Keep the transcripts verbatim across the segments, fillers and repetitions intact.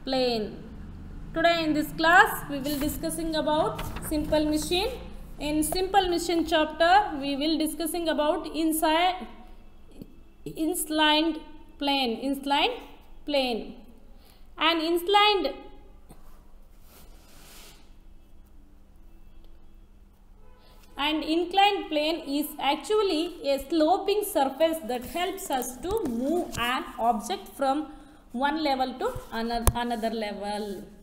plane. Today in this class we will discussing about simple machine. In simple machine chapter we will discussing about inside inclined plane. Inclined plane. An inclined and inclined plane is actually a sloping surface that helps us to move an object from one level to another level.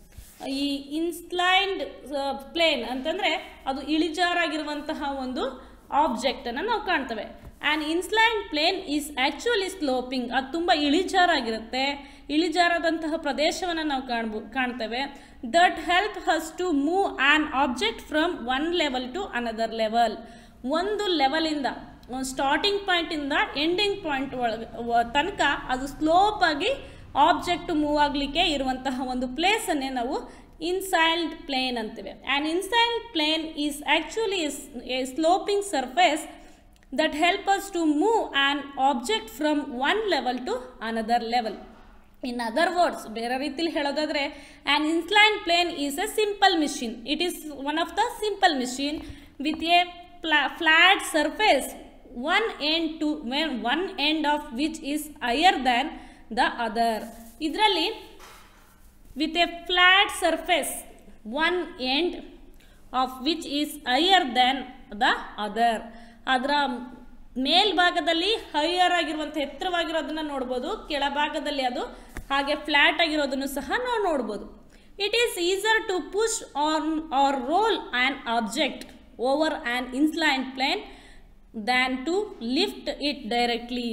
ಈ inclined plane ಅಂತಂದರೆ ಅದು ಇಳಿಜಾರಾಗಿರುವಂತಹ ಒಂದು ಆಬ್ಜೆಕ್ಟನ್ನು ನಾವು ಕಾಣ್ತೇವೆ. And inclined plane is actually sloping, ಅದು ತುಂಬ ಇಳಿಜಾರಾಗಿರುತ್ತೆ. ಇಳಿಜಾರಾದಂತಹ ಪ್ರದೇಶವನ್ನು ನಾವು ಕಾಣ್ಬೋ ಕಾಣ್ತೇವೆ. That help us to move an object from one level to another level. ಒಂದು ಲೆವೆಲಿಂದ ಸ್ಟಾರ್ಟಿಂಗ್ ಪಾಯಿಂಟಿಂದ ಎಂಡಿಂಗ್ ಪಾಯಿಂಟ್ ಒಳಗೆ ತನಕ ಅದು ಸ್ಲೋಪಾಗಿ ಆಬ್ಜೆಕ್ಟ್ ಮೂವ್ ಆಗಲಿಕ್ಕೆ ಇರುವಂತಹ ಒಂದು ಪ್ಲೇಸನ್ನೇ ನಾವು ಇನ್ಕ್ಲೈನ್ಡ್ ಪ್ಲೇನ್ ಅಂತೀವಿ. And inclined plane is actually a sloping surface that help us to move an object from one level to another level. In other words, ಬೇರೆ ರೀತಿಲಿ ಹೇಳೋದಾದರೆ, an inclined plane is a simple machine. It is one of the simple machine with a flat surface, one end to one end of which is higher than the other. ಇದರಲ್ಲಿ with a flat surface, one end of which is higher than the other. ಅದರ ಮೇಲ್ಭಾಗದಲ್ಲಿ higher ಆಗಿರುವಂಥ ಎತ್ತರವಾಗಿರೋದನ್ನ ನೋಡ್ಬೋದು, ಕೆಳಭಾಗದಲ್ಲಿ ಅದು ಹಾಗೆ flat ಆಗಿರೋದನ್ನು ಸಹ ನಾವು ನೋಡ್ಬೋದು. It is easier to push an or roll an object over an inclined plane than to lift it directly.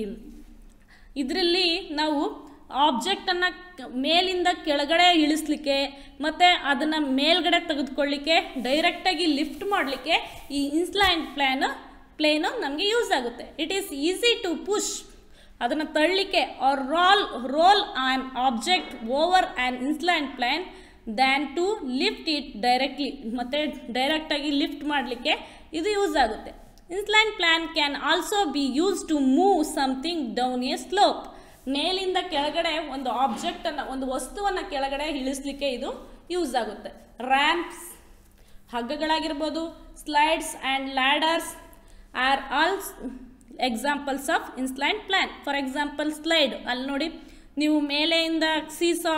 ಇದರಲ್ಲಿ ನಾವು ಆಬ್ಜೆಕ್ಟನ್ನು ಮೇಲಿಂದ ಕೆಳಗಡೆ ಇಳಿಸ್ಲಿಕ್ಕೆ ಮತ್ತು ಅದನ್ನು ಮೇಲ್ಗಡೆ ತೆಗೆದುಕೊಳ್ಳಿಕ್ಕೆ, ಡೈರೆಕ್ಟಾಗಿ ಲಿಫ್ಟ್ ಮಾಡಲಿಕ್ಕೆ ಈ ಇನ್ಕ್ಲೈನ್ಡ್ ಪ್ಲೇನ್ ಪ್ಲೇನು ನಮಗೆ ಯೂಸ್ ಆಗುತ್ತೆ. It is easy to push, ಅದನ್ನು ತಳ್ಳಲಿಕ್ಕೆ, or roll roll an object over an inclined plane than to lift it directly. ಮತ್ತು ಡೈರೆಕ್ಟಾಗಿ ಲಿಫ್ಟ್ ಮಾಡಲಿಕ್ಕೆ ಇದು ಯೂಸ್ ಆಗುತ್ತೆ. Inclined plane can also be used to move something down a slope. ಮೇಲಿಂದ ಕೆಳಗಡೆ ಒಂದು ಆಬ್ಜೆಕ್ಟನ್ನು, ಒಂದು ವಸ್ತುವನ್ನು ಕೆಳಗಡೆ ಇಳಿಸ್ಲಿಕ್ಕೆ ಇದು ಯೂಸ್ ಆಗುತ್ತೆ. ರ್ಯಾಂಪ್ಸ್, ಹಗ್ಗಗಳಾಗಿರ್ಬೋದು, slides and ladders are all examples of inclined plane. For example slide, ಅಲ್ಲಿ ನೋಡಿ ನೀವು ಮೇಲೆಯಿಂದ ಸೀಸಾ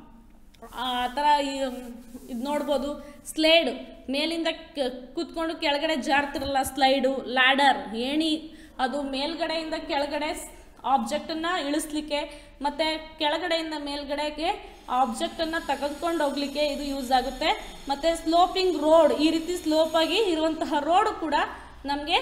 ಆ ಥರ ಇದು ನೋಡ್ಬೋದು. ಸ್ಲೈಡ್ ಮೇಲಿಂದ ಕೂತ್ಕೊಂಡು ಕೆಳಗಡೆ ಜಾರ್ತಿರಲ್ಲ, ಸ್ಲೈಡು. ಲ್ಯಾಡರ್, ಏಣಿ, ಅದು ಮೇಲ್ಗಡೆಯಿಂದ ಕೆಳಗಡೆ ಆಬ್ಜೆಕ್ಟನ್ನು ಇಳಿಸ್ಲಿಕ್ಕೆ ಮತ್ತು ಕೆಳಗಡೆಯಿಂದ ಮೇಲ್ಗಡೆಗೆ ಆಬ್ಜೆಕ್ಟನ್ನು ತೆಗೆದುಕೊಂಡು ಹೋಗ್ಲಿಕ್ಕೆ ಇದು ಯೂಸ್ ಆಗುತ್ತೆ. ಮತ್ತು ಸ್ಲೋಪಿಂಗ್ ರೋಡ್, ಈ ರೀತಿ ಸ್ಲೋಪಾಗಿ ಇರುವಂತಹ ರೋಡ್ ಕೂಡ ನಮಗೆ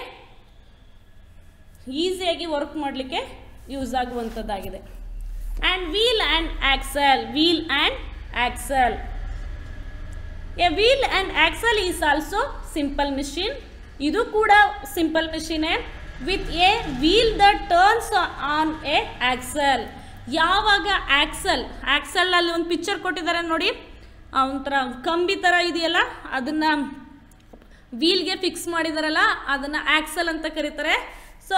ಈಸಿಯಾಗಿ ವರ್ಕ್ ಮಾಡಲಿಕ್ಕೆ ಯೂಸ್ ಆಗುವಂಥದ್ದಾಗಿದೆ. And wheel and axle. Wheel and axle. A wheel and axle is also simple machine. ಇದು ಕೂಡ simple machine with a wheel that turns on a axle. ಯಾವಾಗ ಆಕ್ಸಲ್, ಆಕ್ಸಲ್ ಅಲ್ಲಿ ಒಂದು ಪಿಕ್ಚರ್ ಕೊಟ್ಟಿದ್ದಾರೆ ನೋಡಿ, ಒಂಥರ ಕಂಬಿ ಥರ ಇದೆಯಲ್ಲ, ಅದನ್ನು ವೀಲ್ಗೆ ಫಿಕ್ಸ್ ಮಾಡಿದಾರಲ್ಲ, ಅದನ್ನು ಆಕ್ಸಲ್ ಅಂತ ಕರೀತಾರೆ. So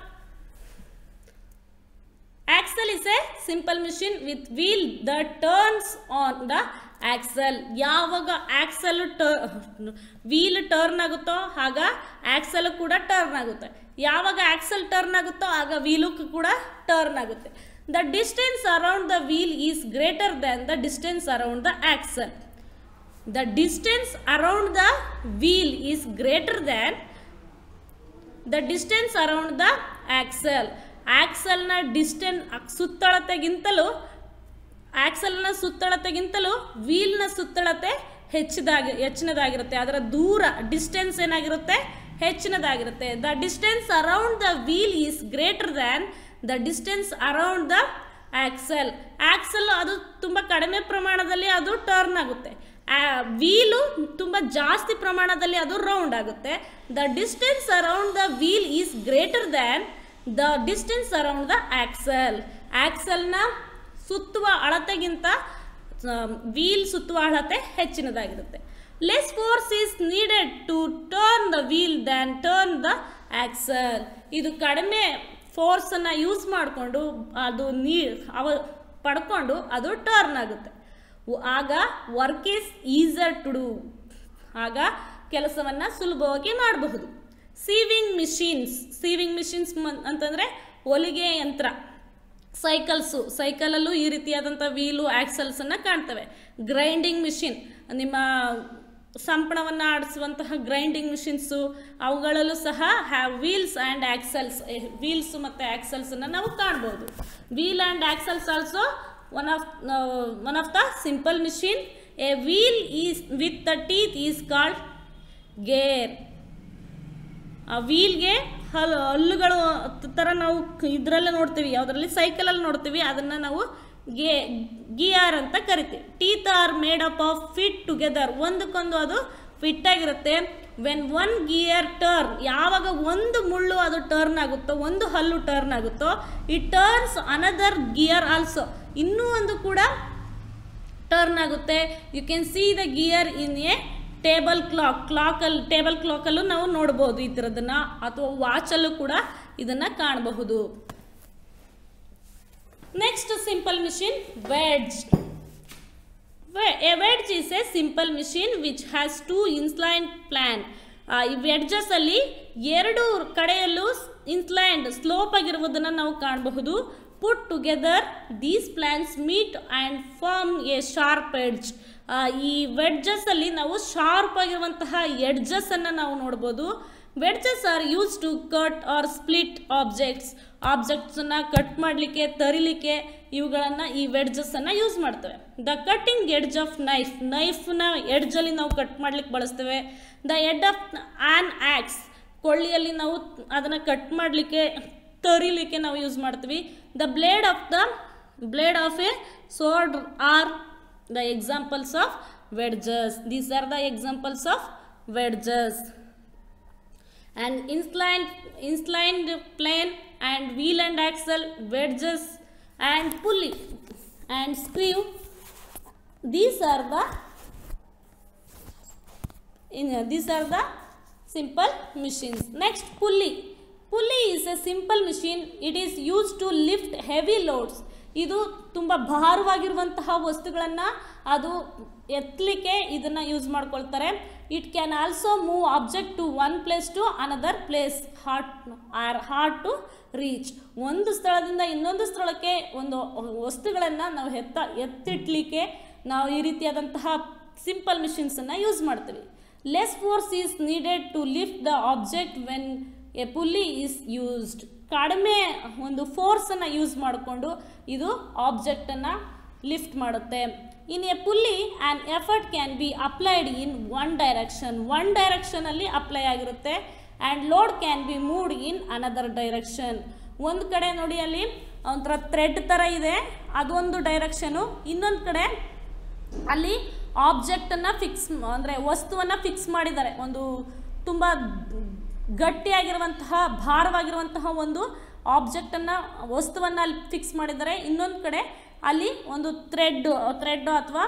axle is a simple machine with wheel that turns on the axle. ಯಾವಾಗ ಆಕ್ಸಲ್ ವೀಲ್ ಟರ್ನ್ ಆಗುತ್ತೋ ಆಗ ಆಕ್ಸಲ್ ಕೂಡ ಟರ್ನ್ ಆಗುತ್ತೆ. ಯಾವಾಗ ಆಕ್ಸಲ್ ಟರ್ನ್ ಆಗುತ್ತೋ ಆಗ ವೀಲು ಕೂಡ ಟರ್ನ್ ಆಗುತ್ತೆ. The distance around the wheel is greater than the distance around the axle. The distance around the wheel is greater than the distance around the axle. ಆಕ್ಸಲ್ನ distance ಸುತ್ತಳತೆಗಿಂತಲೂ ಆಕ್ಸಲ್ನ ಸುತ್ತಳತೆಗಿಂತಲೂ ವೀಲ್ನ ಸುತ್ತಳತೆ ಹೆಚ್ಚಿದಾಗಿ ಹೆಚ್ಚಿನದಾಗಿರುತ್ತೆ. ಅದರ ದೂರ, ಡಿಸ್ಟೆನ್ಸ್ ಏನಾಗಿರುತ್ತೆ, ಹೆಚ್ಚಿನದಾಗಿರುತ್ತೆ. The distance around the wheel is greater than the distance around the axle. Axle ಅದು ತುಂಬ ಕಡಿಮೆ ಪ್ರಮಾಣದಲ್ಲಿ ಅದು ಟರ್ನ್ ಆಗುತ್ತೆ, ವೀಲು ತುಂಬ ಜಾಸ್ತಿ ಪ್ರಮಾಣದಲ್ಲಿ ಅದು ರೌಂಡ್ ಆಗುತ್ತೆ. The distance around the wheel is greater than the distance around the axle. ಆಕ್ಸಲ್ನ ಸುತ್ತುವ ಅಳತೆಗಿಂತ ವೀಲ್ ಸುತ್ತುವ ಅಳತೆ ಹೆಚ್ಚಿನದಾಗಿರುತ್ತೆ. Less force is needed to turn the wheel than turn the axle. ಇದು ಕಡಿಮೆ ಫೋರ್ಸನ್ನು ಯೂಸ್ ಮಾಡಿಕೊಂಡು ಅದು ನೀ ಅವ ಪಡ್ಕೊಂಡು ಅದು ಟರ್ನ್ ಆಗುತ್ತೆ. ಆಗ work is easier to do, ಆಗ ಕೆಲಸವನ್ನು ಸುಲಭವಾಗಿ ಮಾಡಬಹುದು. ಸೀವಿಂಗ್ ಮಿಷಿನ್ಸ್, ಸೀವಿಂಗ್ ಮಿಷಿನ್ಸ್ ಅಂತಂದರೆ ಹೊಲಿಗೆ ಯಂತ್ರ. ಸೈಕಲ್ಸು, ಸೈಕಲಲ್ಲೂ ಈ ರೀತಿಯಾದಂಥ ವೀಲು ಆ್ಯಕ್ಸಲ್ಸನ್ನು ಕಾಣ್ತವೆ. ಗ್ರೈಂಡಿಂಗ್ ಮಿಷಿನ್, ನಿಮ್ಮ ಸಂಪಣವನ್ನು ಆಡಿಸುವಂತಹ ಗ್ರೈಂಡಿಂಗ್ ಮಿಷಿನ್ಸು, ಅವುಗಳಲ್ಲೂ ಸಹ have wheels and axles, wheels ಮತ್ತು ಆ್ಯಕ್ಸಲ್ಸನ್ನು ನಾವು ಕಾಣ್ಬೋದು. Wheel and axles also one of one of the simple machine. A wheel is with the teeth is called gear. ಆ ವೀಲ್ಗೆ ಹಲ್ ಹಲ್ಲುಗಳು ಥರ ನಾವು ಇದರಲ್ಲೇ ನೋಡ್ತೀವಿ, ಯಾವುದರಲ್ಲಿ ಸೈಕಲಲ್ಲಿ ನೋಡ್ತೀವಿ, ಅದನ್ನು ನಾವು ಗೆ ಗಿಯರ್ ಅಂತ ಕರಿತೀವಿ. Teeth are made up of fit together, ಒಂದಕ್ಕೊಂದು ಅದು ಫಿಟ್ ಆಗಿರುತ್ತೆ. ವೆನ್ ಒನ್ ಗಿಯರ್ ಟರ್ನ್, ಯಾವಾಗ ಒಂದು ಮುಳ್ಳು ಅದು ಟರ್ನ್ ಆಗುತ್ತೋ, ಒಂದು ಹಲ್ಲು ಟರ್ನ್ ಆಗುತ್ತೋ, it turns another gear also, ಇನ್ನೂ ಒಂದು ಕೂಡ ಟರ್ನ್ ಆಗುತ್ತೆ. You can see the gear in a table clock, ಕ್ಲಾಕಲ್ಲಿ ಟೇಬಲ್ ಕ್ಲಾಕಲ್ಲೂ ನಾವು ನೋಡ್ಬೋದು ಈ ಥರದನ್ನು, ಅಥವಾ ವಾಚಲ್ಲೂ ಕೂಡ ಇದನ್ನು ಕಾಣಬಹುದು. Next simple machine, wedge. A wedge is a simple machine which has two inclined plane. ಈ ವೆಡ್ಜಸ್ಸಲ್ಲಿ ಎರಡು ಕಡೆಯಲ್ಲೂ ಇನ್ಕ್ಲೈನ್ಡ್ ಸ್ಲೋಪ್ ಆಗಿರುವುದನ್ನು ನಾವು ಕಾಣಬಹುದು. Put together these planes meet and form a sharp edge. ಈ ವೆಡ್ಜಸ್ಸಲ್ಲಿ ನಾವು ಶಾರ್ಪ್ ಆಗಿರುವಂತಹ ಎಡ್ಜಸ್ಸನ್ನು ನಾವು ನೋಡ್ಬೋದು. Wedges are use to cut or split objects. ಆಬ್ಜೆಕ್ಟ್ಸನ್ನು ಕಟ್ ಮಾಡಲಿಕ್ಕೆ, ತರಿಲಿಕ್ಕೆ ಇವುಗಳನ್ನು ಈ ವೆಡ್ಜಸ್ಸನ್ನು ಯೂಸ್ ಮಾಡ್ತೇವೆ. The cutting edge of knife, ನೈಫ್ನ ಎಡ್ಜಲ್ಲಿ ನಾವು ಕಟ್ ಮಾಡಲಿಕ್ಕೆ ಬಳಸ್ತೇವೆ. The edge of an axe, ಕೊಳ್ಳಿಯಲ್ಲಿ ನಾವು ಅದನ್ನು ಕಟ್ ಮಾಡಲಿಕ್ಕೆ, ತರಿಲಿಕ್ಕೆ ನಾವು ಯೂಸ್ ಮಾಡ್ತೀವಿ. The blade of the blade of a sword are the examples of wedges. These are the examples of wedges. And inclined inclined plane and wheel and axle, wedges and pulley and screw, these are the in uh, these are the simple machines. Next, pulley. Pulley is a simple machine. It is used to lift heavy loads. ಇದು ತುಂಬ ಭಾರವಾಗಿರುವಂತಹ ವಸ್ತುಗಳನ್ನು ಅದು ಎತ್ತಲಿಕ್ಕೆ ಇದನ್ನು use ಮಾಡ್ಕೊಳ್ತಾರೆ. It can also move object to one place to another place, hard or hard to reach. ಒಂದು ಸ್ಥಳದಿಂದ ಇನ್ನೊಂದು ಸ್ಥಳಕ್ಕೆ ಒಂದು ವಸ್ತುಗಳನ್ನು ನಾವು ಎತ್ತ ಎತ್ತಿಡ್ಲಿಕ್ಕೆ ನಾವು ಈ ರೀತಿಯಾದಂತಹ ಸಿಂಪಲ್ ಮಿಷಿನ್ಸನ್ನು ಯೂಸ್ ಮಾಡ್ತೀವಿ. Less force is needed to lift the object when a pulley is used. ಕಡಿಮೆ ಒಂದು ಫೋರ್ಸನ್ನು ಯೂಸ್ ಮಾಡಿಕೊಂಡು ಇದು ಆಬ್ಜೆಕ್ಟನ್ನು ಲಿಫ್ಟ್ ಮಾಡುತ್ತೆ. In a pulley an effort can be applied in one direction, one ಡೈರೆಕ್ಷನಲ್ಲಿ ಅಪ್ಲೈ ಆಗಿರುತ್ತೆ. And load can be moved in another direction. ಒಂದು ಕಡೆ ನೋಡಿ ಅಲ್ಲಿ ಒಂಥರ ಥ್ರೆಡ್ ಥರ ಇದೆ, ಅದೊಂದು ಡೈರೆಕ್ಷನು. ಇನ್ನೊಂದು ಕಡೆ ಅಲ್ಲಿ ಆಬ್ಜೆಕ್ಟನ್ನು ಫಿಕ್ಸ್ ಅಂದರೆ ವಸ್ತುವನ್ನು ಫಿಕ್ಸ್ ಮಾಡಿದ್ದಾರೆ. ಒಂದು ತುಂಬ ಗಟ್ಟಿಯಾಗಿರುವಂತಹ ಭಾರವಾಗಿರುವಂತಹ ಒಂದು ಆಬ್ಜೆಕ್ಟನ್ನು, ವಸ್ತುವನ್ನು ಅಲ್ಲಿ ಫಿಕ್ಸ್ ಮಾಡಿದ್ದಾರೆ. ಇನ್ನೊಂದು ಕಡೆ ಅಲ್ಲಿ ಒಂದು ಥ್ರೆಡ್ ಥ್ರೆಡ್ ಅಥವಾ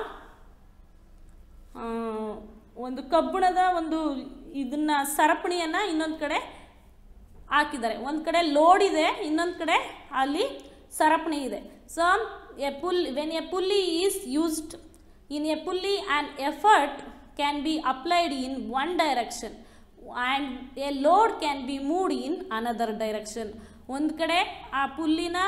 ಒಂದು ಕಬ್ಬಿಣದ ಒಂದು ಇದನ್ನು ಸರಪಣಿಯನ್ನು ಇನ್ನೊಂದು ಕಡೆ ಹಾಕಿದ್ದಾರೆ. ಒಂದು ಕಡೆ ಲೋಡ್ ಇದೆ, ಇನ್ನೊಂದು ಕಡೆ ಅಲ್ಲಿ ಸರಪಣಿ ಇದೆ. So a pull when a pulley is used in a pulley an effort can be applied in one direction and a load can be moved in another direction. ಒಂದು ಕಡೆ ಆ ಪುಲ್ಲಿನ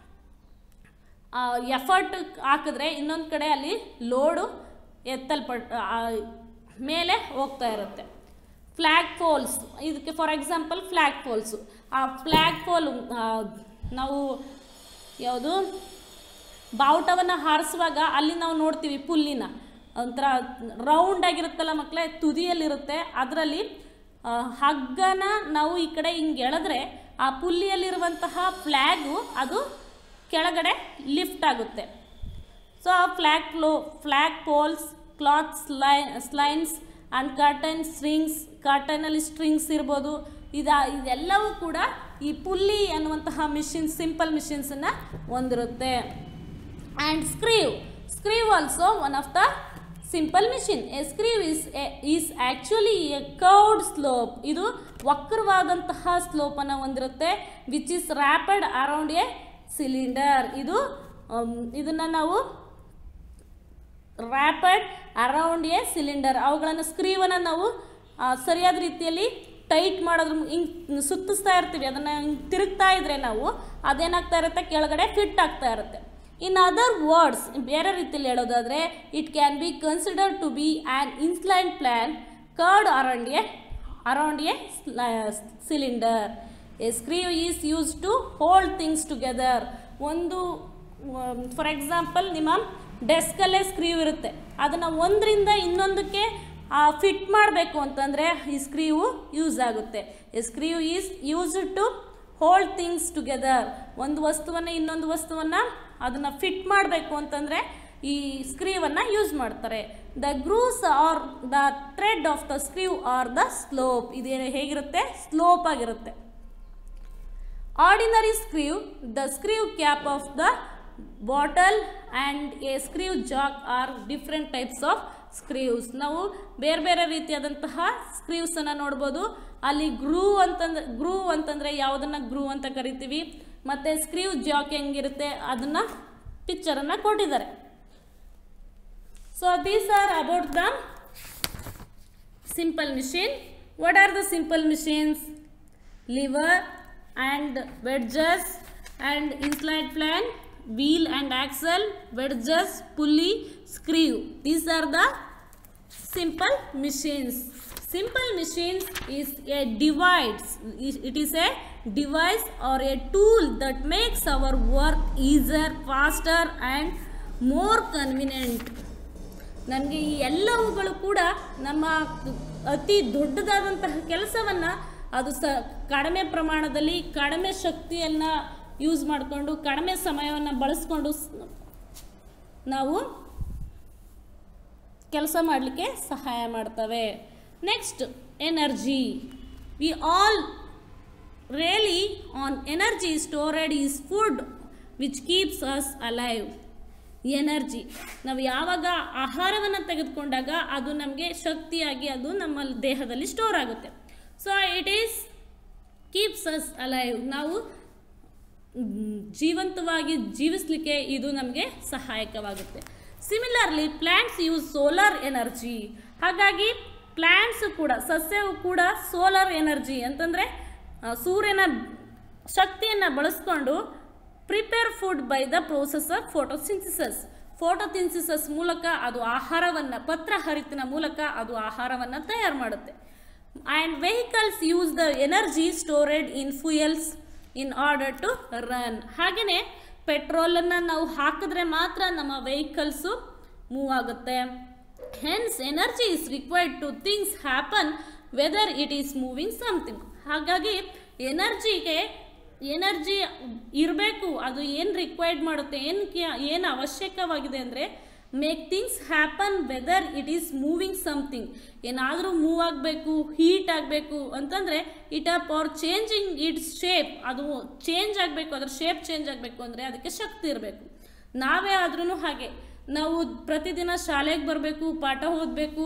ಎಫರ್ಟ್ ಹಾಕಿದ್ರೆ ಇನ್ನೊಂದು ಕಡೆ ಅಲ್ಲಿ ಲೋಡು ಎತ್ತಲ್ಪಟ್ಟ ಮೇಲೆ ಹೋಗ್ತಾ ಇರುತ್ತೆ. ಫ್ಲ್ಯಾಗ್ ಪೋಲ್ಸ್, ಇದಕ್ಕೆ ಫಾರ್ ಎಕ್ಸಾಂಪಲ್ ಫ್ಲ್ಯಾಗ್ ಪೋಲ್ಸು. ಆ ಫ್ಲ್ಯಾಗ್ ಪೋಲ್ ನಾವು ಯಾವುದು ಬಾವುಟವನ್ನು ಹಾರಿಸುವಾಗ ಅಲ್ಲಿ ನಾವು ನೋಡ್ತೀವಿ ಪುಲ್ಲಿನ ಒಂಥರ ರೌಂಡ್ ಆಗಿರುತ್ತಲ್ಲ ಮಕ್ಕಳೇ, ತುದಿಯಲ್ಲಿರುತ್ತೆ. ಅದರಲ್ಲಿ ಹಗ್ಗನ ನಾವು ಈ ಕಡೆ ಹಿಂಗೆ ಎಳೆದ್ರೆ ಆ ಪುಲ್ಲಿಯಲ್ಲಿರುವಂತಹ ಫ್ಲ್ಯಾಗು ಅದು ಕೆಳಗಡೆ ಲಿಫ್ಟ್ ಆಗುತ್ತೆ. ಸೊ ಆ flag flow flag poles, cloth ಸ್ಲೈ ಸ್ಲೈನ್ಸ್ ಆ್ಯಂಡ್ ಕರ್ಟನ್ ಸ್ಟ್ರಿಂಗ್ಸ್, ಕರ್ಟನಲ್ಲಿ ಸ್ಟ್ರಿಂಗ್ಸ್ ಇರ್ಬೋದು. ಇದು ಇದೆಲ್ಲವೂ ಕೂಡ ಈ ಪುಲ್ಲಿ ಅನ್ನುವಂತಹ ಮಿಷಿನ್, ಸಿಂಪಲ್ ಮಿಷಿನ್ಸನ್ನು ಹೊಂದಿರುತ್ತೆ. And screw, screw also one of the simple machine. A screw is is actually a curved slope. ಇದು ವಕ್ರವಾದಂತಹ ಸ್ಲೋಪನ್ನು ಹೊಂದಿರುತ್ತೆ. Which is wrapped around a cylinder. ಇದು ಇದನ್ನು ನಾವು ರ್ಯಾಪಡ್ ಅರೌಂಡ್ ಎ ಸಿಲಿಂಡರ್. ಅವುಗಳನ್ನು ಸ್ಕ್ರೀವನ್ನು ನಾವು ಸರಿಯಾದ ರೀತಿಯಲ್ಲಿ ಟೈಟ್ ಮಾಡೋದ್ರ ಹಿಂಗೆ ಸುತ್ತಿಸ್ತಾ ಇರ್ತೀವಿ, ಅದನ್ನು ಹಿಂಗೆ ತಿರುಗ್ತಾ ಇದ್ರೆ ನಾವು ಅದೇನಾಗ್ತಾ ಇರುತ್ತೆ, ಕೆಳಗಡೆ ಫಿಟ್ ಆಗ್ತಾ ಇರುತ್ತೆ. ಇನ್ ಅದರ್ ವರ್ಡ್ಸ್, ಬೇರೆ ರೀತಿಯಲ್ಲಿ ಹೇಳೋದಾದರೆ, it can be considered to be an incline plane curved around a around a cylinder. A screw is use to hold things together. ಒಂದು ಫಾರ್ ಎಕ್ಸಾಂಪಲ್ ನಿಮ್ಮ ಡೆಸ್ಕಲ್ಲೇ ಸ್ಕ್ರೀವ್ ಇರುತ್ತೆ, ಅದನ್ನು ಒಂದರಿಂದ ಇನ್ನೊಂದಕ್ಕೆ ಫಿಟ್ ಮಾಡಬೇಕು ಅಂತಂದರೆ ಈ ಸ್ಕ್ರೀವು ಯೂಸ್ ಆಗುತ್ತೆ. A screw is used to hold things together. ಒಂದು ವಸ್ತುವನ್ನು ಇನ್ನೊಂದು ವಸ್ತುವನ್ನು ಅದನ್ನು ಫಿಟ್ ಮಾಡಬೇಕು ಅಂತಂದರೆ ಈ ಸ್ಕ್ರೀವನ್ನು ಯೂಸ್ ಮಾಡ್ತಾರೆ. The grooves are the thread of the screw are the slope. ಇದೇ ಹೇಗಿರುತ್ತೆ, ಸ್ಲೋಪ್ ಆಗಿರುತ್ತೆ. Ordinary screw, the screw cap of the bottle and a screw jack are different types of screws. ನಾವು ಬೇರೆ ಬೇರೆ ರೀತಿಯಾದಂತಹ ಸ್ಕ್ರೀವ್ಸನ್ನು ನೋಡ್ಬೋದು. ಅಲ್ಲಿ ಗ್ರೂವ್ ಅಂತಂದ್ರೆ ಗ್ರೂವ್ ಅಂತಂದರೆ ಯಾವುದನ್ನು ಗ್ರೂವ್ ಅಂತ ಕರಿತೀವಿ, ಮತ್ತು ಸ್ಕ್ರೀವ್ ಜಾಕ್ ಹೆಂಗಿರುತ್ತೆ ಅದನ್ನು ಪಿಕ್ಚರನ್ನು ಕೊಟ್ಟಿದ್ದಾರೆ. So these are about the simple machine. What are the simple machines? Lever and wedges and inclined plane, wheel and axle, wedges, pulley, screw. These are the simple machines. Simple machines is a device. It is a device or a tool that makes our work easier, faster and more convenient. ನನಗೆ ಈ ಎಲ್ಲವುಗಳು ಕೂಡ ನಮ್ಮ ಅತಿ ದೊಡ್ಡದಾದಂತಹ ಕೆಲಸವನ್ನು ಅದು ಸ ಕಡಿಮೆ ಪ್ರಮಾಣದಲ್ಲಿ ಕಡಿಮೆ ಶಕ್ತಿಯನ್ನು ಯೂಸ್ ಮಾಡಿಕೊಂಡು ಕಡಿಮೆ ಸಮಯವನ್ನು ಬಳಸ್ಕೊಂಡು ನಾವು ಕೆಲಸ ಮಾಡಲಿಕ್ಕೆ ಸಹಾಯ ಮಾಡ್ತವೆ. Next, energy. We all really on energy stored is food which keeps us alive. Energy, ನಾವು ಯಾವಾಗ ಆಹಾರವನ್ನು ತೆಗೆದುಕೊಂಡಾಗ ಅದು ನಮಗೆ ಶಕ್ತಿಯಾಗಿ ಅದು ನಮ್ಮ ದೇಹದಲ್ಲಿ ಸ್ಟೋರ್ ಆಗುತ್ತೆ. So it is keeps us alive. ನಾವು ಜೀವಂತವಾಗಿ ಜೀವಿಸಲಿಕ್ಕೆ ಇದು ನಮಗೆ ಸಹಾಯಕವಾಗುತ್ತೆ. Similarly plants use solar energy. ಹಾಗಾಗಿ ಪ್ಲ್ಯಾಂಟ್ಸ್ ಕೂಡ, ಸಸ್ಯವು ಕೂಡ ಸೋಲಾರ್ ಎನರ್ಜಿ ಅಂತಂದರೆ ಸೂರ್ಯನ ಶಕ್ತಿಯನ್ನು ಬಳಸ್ಕೊಂಡು prepare food by the process of photosynthesis. Photosynthesis ಮೂಲಕ ಅದು ಆಹಾರವನ್ನು, ಪತ್ರಹರಿತಿನ ಮೂಲಕ ಅದು ಆಹಾರವನ್ನು ತಯಾರು ಮಾಡುತ್ತೆ. And vehicles use the energy stored in fuels in order to run. ಹಾಗೆಯೇ ಪೆಟ್ರೋಲನ್ನು ನಾವು ಹಾಕಿದ್ರೆ ಮಾತ್ರ ನಮ್ಮ ವೆಹಿಕಲ್ಸು ಮೂವ್ ಆಗುತ್ತೆ. Hence energy is required to things happen whether it is moving something. ಹಾಗಾಗಿ ಎನರ್ಜಿಗೆ ಎನರ್ಜಿ ಇರಬೇಕು. ಅದು ಏನು ರಿಕ್ವೈರ್ಡ್ ಮಾಡುತ್ತೆ, ಏನು ಏನು ಅವಶ್ಯಕವಾಗಿದೆ ಅಂದರೆ make things happen whether it is moving something. ಏನಾದರೂ ಮೂವ್ ಆಗಬೇಕು, ಹೀಟ್ ಆಗಬೇಕು ಅಂತಂದರೆ it up or changing its shape, ಅದು ಚೇಂಜ್ ಆಗಬೇಕು, ಅದರ ಶೇಪ್ ಚೇಂಜ್ ಆಗಬೇಕು ಅಂದರೆ ಅದಕ್ಕೆ ಶಕ್ತಿ ಇರಬೇಕು. ನಾವೇ ಆದ್ರೂ ಹಾಗೆ, ನಾವು ಪ್ರತಿದಿನ ಶಾಲೆಗೆ ಬರಬೇಕು, ಪಾಠ ಓದಬೇಕು,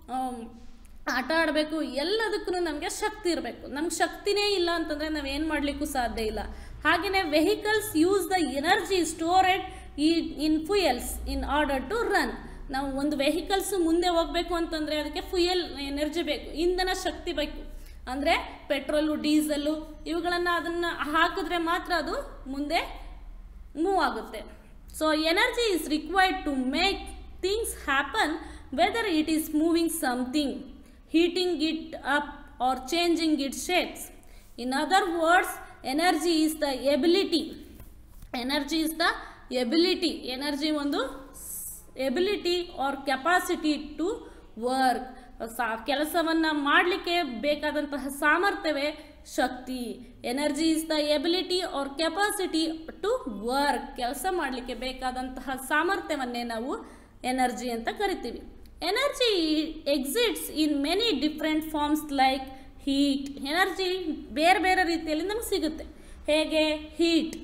ಆಟ ಆಡಬೇಕು, ಎಲ್ಲದಕ್ಕೂ ನಮಗೆ ಶಕ್ತಿ ಇರಬೇಕು. ನಮ್ಗೆ ಶಕ್ತಿನೇ ಇಲ್ಲ ಅಂತಂದರೆ ನಾವೇನು ಮಾಡಲಿಕ್ಕೂ ಸಾಧ್ಯ ಇಲ್ಲ. ಹಾಗೆಯೇ vehicles use the energy stored in fuels in order to run. ನಾವು ಒಂದು ವೆಹಿಕಲ್ಸು ಮುಂದೆ ಹೋಗಬೇಕು ಅಂತಂದರೆ ಅದಕ್ಕೆ ಫ್ಯೂಯಲ್ ಎನರ್ಜಿ ಬೇಕು, ಇಂಧನ ಶಕ್ತಿ ಬೇಕು. ಅಂದರೆ ಪೆಟ್ರೋಲು, ಡೀಸೆಲ್ಲು ಇವುಗಳನ್ನು ಅದನ್ನು ಹಾಕಿದ್ರೆ ಮಾತ್ರ ಅದು ಮುಂದೆ ಮೂವ್ ಆಗುತ್ತೆ. So energy is required to make things happen whether it is moving something, heating it up or changing its shapes. In other words, energy is the ability. Energy is the ability. Energy ಒಂದು ability or capacity to work. ಕೆಲಸವನ್ನು ಮಾಡಲಿಕ್ಕೆ ಬೇಕಾದಂತಹ ಸಾಮರ್ಥ್ಯವೇ ಶಕ್ತಿ. Energy is the ability or capacity to work. ಕೆಲಸ ಮಾಡಲಿಕ್ಕೆ ಬೇಕಾದಂತಹ ಸಾಮರ್ಥ್ಯವನ್ನೇ ನಾವು ಎನರ್ಜಿ ಅಂತ ಕರಿತೀವಿ. Energy exits in many different forms like heat. Energy ಬೇರೆ ಬೇರೆ ರೀತಿಯಲ್ಲಿ ನಮಗೆ ಸಿಗುತ್ತೆ. ಹೇಗೆ? ಹೀಟ್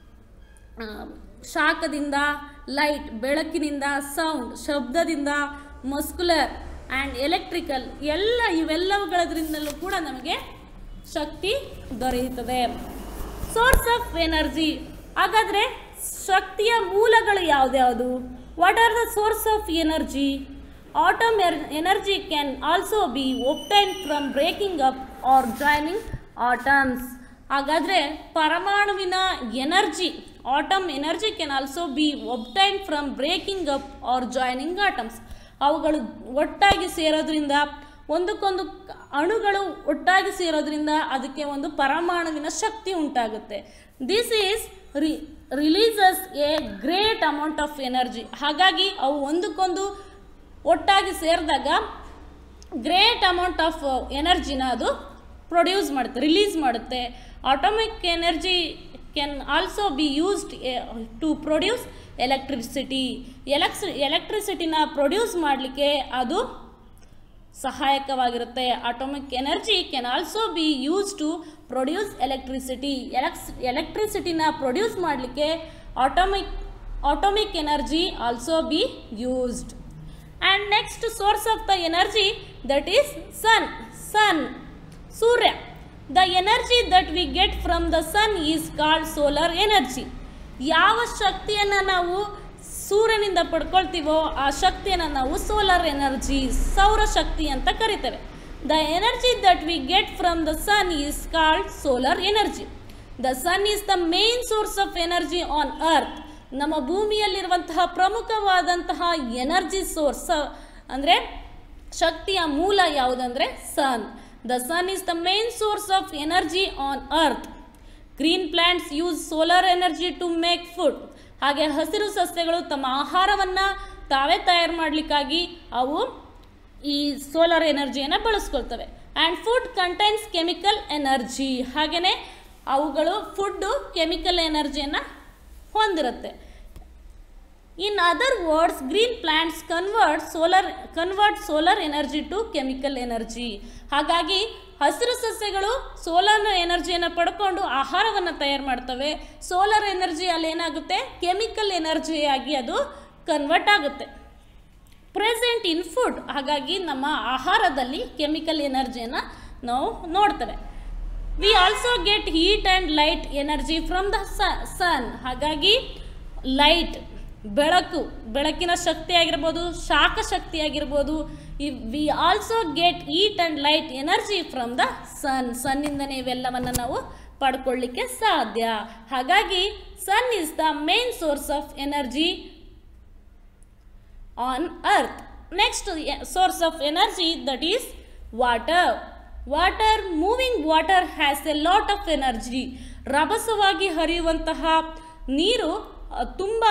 ಶಾಖದಿಂದ, ಲೈಟ್ ಬೆಳಕಿನಿಂದ, ಸೌಂಡ್ ಶಬ್ದದಿಂದ, ಮಸ್ಕ್ಯುಲರ್ ಆ್ಯಂಡ್ ಎಲೆಕ್ಟ್ರಿಕಲ್ ಎಲ್ಲ ಇವೆಲ್ಲವುಗಳದ್ರಿಂದಲೂ ಕೂಡ ನಮಗೆ ಶಕ್ತಿ ದೊರೆಯುತ್ತದೆ. Source of energy. ಹಾಗಾದರೆ ಶಕ್ತಿಯ ಮೂಲಗಳು ಯಾವುದ್ಯಾವುದು? What are the source of energy? Atom energy can also be obtained from breaking up or joining atoms. ಹಾಗಾದರೆ ಪರಮಾಣುವಿನ energy atom energy can also be obtain from breaking up or joining atoms. ಅವುಗಳು ಒಟ್ಟಾಗಿ ಸೇರೋದ್ರಿಂದ, ಒಂದಕ್ಕೊಂದು ಅಣುಗಳು ಒಟ್ಟಾಗಿ ಸೇರೋದ್ರಿಂದ ಅದಕ್ಕೆ ಒಂದು ಪರಮಾಣುವಿನ ಶಕ್ತಿ ಉಂಟಾಗುತ್ತೆ. ದಿಸ್ ಈಸ್ ರಿ releases a great amount of energy. ಹಾಗಾಗಿ ಅವು ಒಂದಕ್ಕೊಂದು ಒಟ್ಟಾಗಿ ಸೇರಿದಾಗ ಗ್ರೇಟ್ ಅಮೌಂಟ್ ಆಫ್ ಎನರ್ಜಿನ ಅದು ಪ್ರೊಡ್ಯೂಸ್ ಮಾಡುತ್ತೆ, ರಿಲೀಸ್ ಮಾಡುತ್ತೆ. Atomic energy can also be used to produce electricity. ಎಲೆಕ್ಸ್ ಎಲೆಕ್ಟ್ರಿಸಿಟಿನ ಪ್ರೊಡ್ಯೂಸ್ ಮಾಡಲಿಕ್ಕೆ ಅದು ಸಹಾಯಕವಾಗಿರುತ್ತೆ. Atomic energy can also be use to produce electricity. ಎಲೆಕ್ಸ್ ಎಲೆಕ್ಟ್ರಿಸಿಟಿನ ಪ್ರೊಡ್ಯೂಸ್ ಮಾಡಲಿಕ್ಕೆ atomic atomic energy also be used. And next source of the energy, that is sun. Sun, Surya. The energy that we get from the sun is called solar energy. ಯಾವ ಶಕ್ತಿಯನ್ನು ನಾವು ಸೂರ್ಯನಿಂದ ಪಡ್ಕೊಳ್ತೀವೋ ಆ ಶಕ್ತಿಯನ್ನು ನಾವು ಸೋಲಾರ್ ಎನರ್ಜಿ, ಸೌರ ಶಕ್ತಿ ಅಂತ ಕರಿತೇವೆ. The energy that we get from the sun is called solar energy. The sun is the main source of energy on earth. ನಮ್ಮ ಭೂಮಿಯಲ್ಲಿರುವಂತಹ ಪ್ರಮುಖವಾದಂತಹ ಎನರ್ಜಿ ಸೋರ್ಸ್ ಅಂದರೆ ಶಕ್ತಿಯ ಮೂಲ ಯಾವುದಂದರೆ sun. The sun is the main source of energy on earth. Green plants use solar energy to make food. ಹಾಗೆ ಹಸಿರು ಸಸ್ಯಗಳು ತಮ್ಮ ಆಹಾರವನ್ನು ತಾವೇ ತಯಾರು ಮಾಡಲಿಕ್ಕಾಗಿ ಅವು ಈ ಸೋಲಾರ್ ಎನರ್ಜಿಯನ್ನು ಬಳಸ್ಕೊಳ್ತವೆ. And food contains chemical energy. ಹಾಗೆಯೇ ಅವುಗಳು ಫುಡ್ಡು ಕೆಮಿಕಲ್ ಎನರ್ಜಿಯನ್ನು ಹೊಂದಿರುತ್ತೆ. In other words, green plants convert solar convert solar energy to chemical energy. ಹಾಗಾಗಿ ಹಸಿರು ಸಸ್ಯಗಳು ಸೋಲಾರ್ ಎನರ್ಜಿಯನ್ನು ಪಡ್ಕೊಂಡು ಆಹಾರವನ್ನು ತಯಾರು ಮಾಡ್ತವೆ. ಸೋಲಾರ್ ಎನರ್ಜಿ ಅಲ್ಲಿ ಏನಾಗುತ್ತೆ, ಕೆಮಿಕಲ್ ಎನರ್ಜಿಯಾಗಿ ಅದು ಕನ್ವರ್ಟ್ ಆಗುತ್ತೆ. Present in food. ಹಾಗಾಗಿ ನಮ್ಮ ಆಹಾರದಲ್ಲಿ ಕೆಮಿಕಲ್ ಎನರ್ಜಿಯನ್ನು ನಾವು ನೋಡ್ತೇವೆ. We also get heat and light energy from the sun. ಹಾಗಾಗಿ ಲೈಟ್, ಬೆಳಕು, ಬೆಳಕಿನ ಶಕ್ತಿ ಆಗಿರ್ಬೋದು, ಶಾಖ ಶಕ್ತಿ ಆಗಿರ್ಬೋದು. We also get heat and light energy from the sun. ಸನ್ನಿಂದನೇ ಇವೆಲ್ಲವನ್ನು ನಾವು ಪಡ್ಕೊಳ್ಳಿಕ್ಕೆ ಸಾಧ್ಯ. ಹಾಗಾಗಿ sun is the main source of energy on earth. Next source of energy that is water. Water, moving water has A lot of energy. ರಭಸವಾಗಿ ಹರಿಯುವಂತಹ ನೀರು ತುಂಬ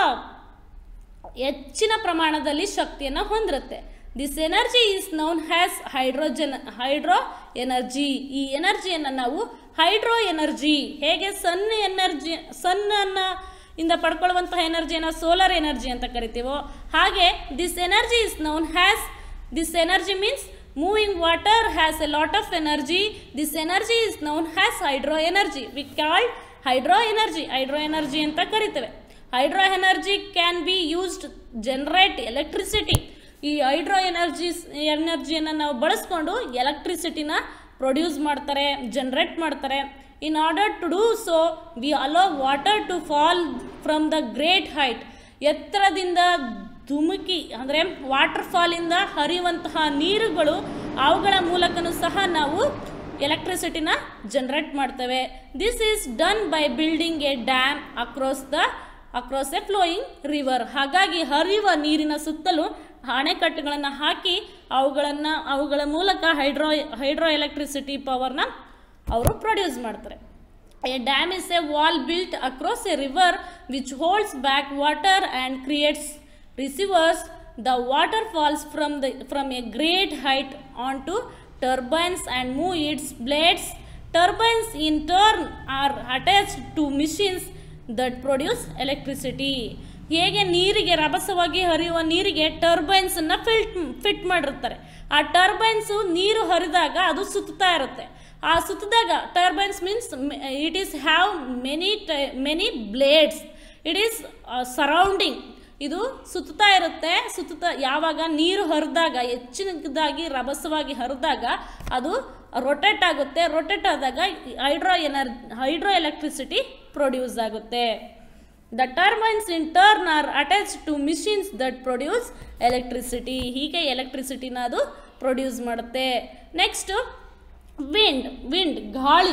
ಹೆಚ್ಚಿನ ಪ್ರಮಾಣದಲ್ಲಿ ಶಕ್ತಿಯನ್ನು ಹೊಂದಿರುತ್ತೆ. This energy is known as hydrogen hydro energy. ಈ ಎನರ್ಜಿಯನ್ನು ನಾವು ಹೈಡ್ರೋ ಎನರ್ಜಿ, ಹೇಗೆ ಸನ್ ಎನರ್ಜಿ ಸನ್ನನ್ನು ಇಂದ ಪಡ್ಕೊಳ್ಳುವಂತಹ ಎನರ್ಜಿಯನ್ನು ಸೋಲಾರ್ ಎನರ್ಜಿ ಅಂತ ಕರಿತೀವೋ, ಹಾಗೆ this energy is known as this energy means moving water has a lot of energy. This energy is known as hydro energy. We call hydro energy. Hydro energy anta kariteve. Hydro energy can be used generate electricity. ಈ hydro energy ಎನರ್ಜಿಯನ್ನು ನಾವು ಬಳಸ್ಕೊಂಡು ಎಲೆಕ್ಟ್ರಿಸಿಟಿನ produce ಮಾಡ್ತಾರೆ, generate ಮಾಡ್ತಾರೆ. In order to do so we allow water to fall from the great height. ಎತ್ತರದಿಂದ ಧುಮುಕಿ ಅಂದರೆ ವಾಟರ್ ಫಾಲಿಂದ ಹರಿಯುವಂತಹ ನೀರುಗಳು, ಅವುಗಳ ಮೂಲಕನೂ ಸಹ ನಾವು ಎಲೆಕ್ಟ್ರಿಸಿಟಿನ ಜನರೇಟ್ ಮಾಡ್ತೇವೆ. This is done by building a dam across the across a flowing river. ಹಾಗಾಗಿ ಹರಿಯುವ ನೀರಿನ ಸುತ್ತಲೂ ಅಣೆಕಟ್ಟುಗಳನ್ನು ಹಾಕಿ ಅವುಗಳನ್ನು ಅವುಗಳ ಮೂಲಕ ಹೈಡ್ರೋ ಹೈಡ್ರೋ ಎಲೆಕ್ಟ್ರಿಸಿಟಿ ಪವರ್ನ ಅವರು ಪ್ರೊಡ್ಯೂಸ್ ಮಾಡ್ತಾರೆ. A dam is a wall built across a river which holds back water and creates receivers. The water falls from the from a great height onto turbines and move its blades. Turbines in turn are attached to machines that produce electricity. ಹೇಗೆ ನೀರಿಗೆ ರಭಸವಾಗಿ ಹರಿಯುವ ನೀರಿಗೆ ಟರ್ಬೈನ್ಸನ್ನು ಫಿಲ್ಟ್ fit ಮಾಡಿರ್ತಾರೆ. ಆ ಟರ್ಬೈನ್ಸು ನೀರು ಹರಿದಾಗ ಅದು ಸುತ್ತಾ ಇರುತ್ತೆ. ಆ ಸುತ್ತಿದಾಗ turbines means it is have many many blades. It is surrounding, ಇದು ಸುತ್ತಾ ಇರುತ್ತೆ. ಸುತ್ತ ಯಾವಾಗ ನೀರು ಹರಿದಾಗ, ಹೆಚ್ಚಿನದಾಗಿ ರಭಸವಾಗಿ ಹರಿದಾಗ ಅದು ರೊಟೇಟ್ ಆಗುತ್ತೆ. ರೊಟೇಟ್ ಆದಾಗ ಹೈಡ್ರೋ ಎನರ್ ಹೈಡ್ರೋ ಎಲೆಕ್ಟ್ರಿಸಿಟಿ ಪ್ರೊಡ್ಯೂಸ್ ಆಗುತ್ತೆ. The turbines in turn are attached to machines that produce electricity. ಹೀಗೆ ಎಲೆಕ್ಟ್ರಿಸಿಟಿನ ಅದು ಪ್ರೊಡ್ಯೂಸ್ ಮಾಡುತ್ತೆ. Next wind. ವಿಂಡ್ ಗಾಳಿ,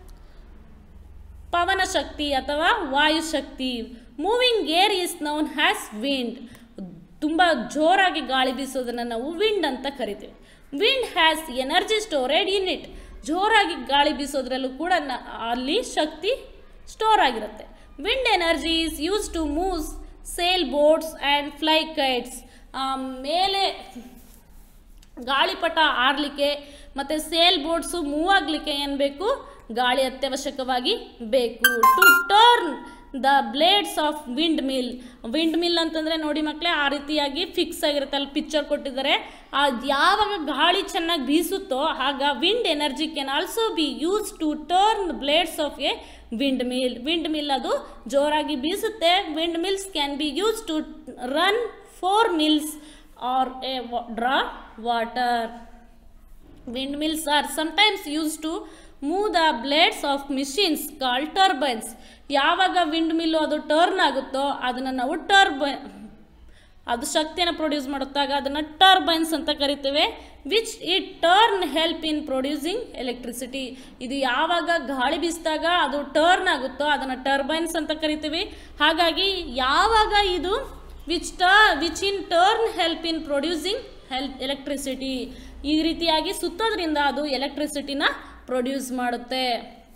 ಪವನ ಶಕ್ತಿ ಅಥವಾ ವಾಯು ಶಕ್ತಿ. Moving air is known as wind. ತುಂಬ ಜೋರಾಗಿ ಗಾಳಿ ಬೀಸೋದನ್ನು ನಾವು ವಿಂಡ್ ಅಂತ ಕರಿತೀವಿ. Wind has energy stored in it. ಜೋರಾಗಿ ಗಾಳಿ ಬೀಸೋದ್ರಲ್ಲೂ ಕೂಡ ಅಲ್ಲಿ ಶಕ್ತಿ ಸ್ಟೋರ್ ಆಗಿರುತ್ತೆ. Wind energy is use to move sail boats and fly kites. ಮೇಲೆ ಗಾಳಿಪಟ ಆಡಲಿಕ್ಕೆ ಮತ್ತು ಸೇಲ್ ಬೋಟ್ಸು ಮೂವ್ ಆಗಲಿಕ್ಕೆ ಏನು ಬೇಕು? ಗಾಳಿ ಅತ್ಯವಶ್ಯಕವಾಗಿ ಬೇಕು. To turn the blades of windmill. Windmill ಅಂತಂದರೆ ನೋಡಿ ಮಕ್ಕಳೇ, ಆ ರೀತಿಯಾಗಿ ಫಿಕ್ಸ್ ಆಗಿರುತ್ತೆ, ಅಲ್ಲಿ ಪಿಕ್ಚರ್ ಕೊಟ್ಟಿದ್ದಾರೆ. ಅದು ಯಾವಾಗ ಗಾಳಿ ಚೆನ್ನಾಗಿ ಬೀಸುತ್ತೋ ಆಗ wind energy can also be use to turn blades of a windmill. Windmill ಅದು ಜೋರಾಗಿ ಬೀಸುತ್ತೆ. Windmills can be use to run for mills or a draw water. Windmills are sometimes use to move the blades of machines called turbines. ಯಾವಾಗ windmill ಅದು turn ಆಗುತ್ತೋ ಅದನ್ನು ನಾವು turbine, ಅದು ಶಕ್ತಿಯನ್ನು ಪ್ರೊಡ್ಯೂಸ್ ಮಾಡುತ್ತಾಗ ಅದನ್ನು turbines ಅಂತ ಕರಿತೇವೆ. Which it turn help in producing electricity. ಇದು ಯಾವಾಗ ಗಾಳಿ ಬೀಸಿದಾಗ ಅದು ಟರ್ನ್ ಆಗುತ್ತೋ ಅದನ್ನು ಟರ್ಬೈನ್ಸ್ ಅಂತ ಕರಿತೀವಿ. ಹಾಗಾಗಿ ಯಾವಾಗ ಇದು ವಿಚ್ ಟರ್ which in turn help in producing help electricity, ಈ ರೀತಿಯಾಗಿ ಸುತ್ತೋದ್ರಿಂದ ಅದು ಎಲೆಕ್ಟ್ರಿಸಿಟಿನ ಪ್ರೊಡ್ಯೂಸ್ ಮಾಡುತ್ತೆ.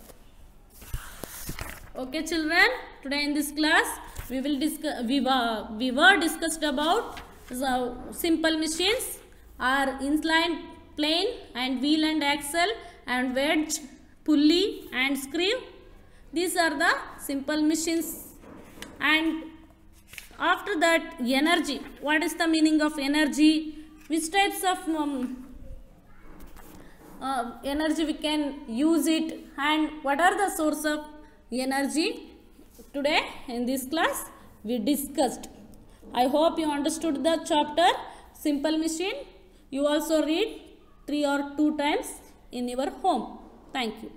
Okay children, today in this class we will discuss we were we were discussed about the simple machines are inclined plane and wheel and axle and wedge, pulley and screw. These are the simple machines. And after that, energy. What is the meaning of energy? Which types of um, uh, energy we can use it, and what are the source of energy? Today in this class we discussed. I hope you understood the chapter simple machine. You also read three or two times in your home. Thank you.